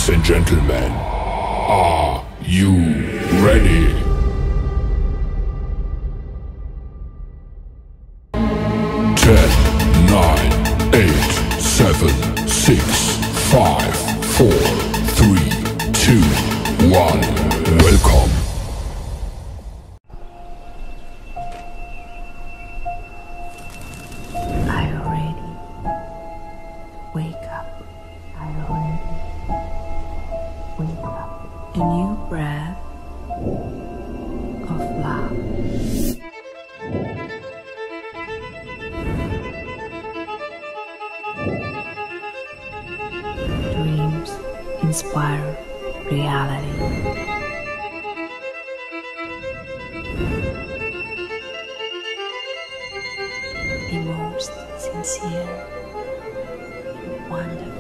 Ladies and gentlemen, are you ready? 10, 9, 8, 7, 6, 5, 4, 3, 2, 1. Welcome. Are you ready? Wake up. Are you ready? Wake up. A new breath of love. Dreams inspire reality. The most sincere, wonderful.